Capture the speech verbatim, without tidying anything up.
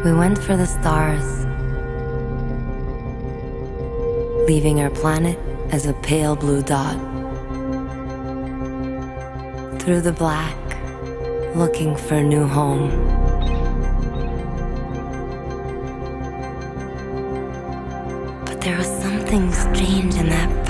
We went for the stars, leaving our planet as a pale blue dot. Through the black, looking for a new home. But there was something strange in that